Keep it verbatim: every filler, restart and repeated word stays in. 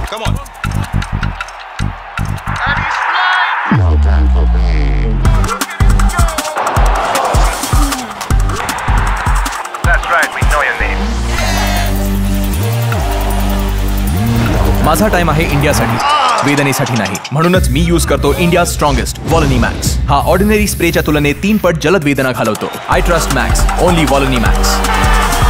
Come on. And he's flying. No time for pain. That's right, we know your name. माझा time आहे इंडियासाठी, वेदनेसाठी नाही. म्हणूनच मी यूज करतो इंडिया स्ट्रॉंगेस्ट वॉलनी मॅक्स. हा ऑर्डिनरी स्प्रेच्या तुलनेत तीन पट जलद वेदना घालवतो. I trust max, only Volini max.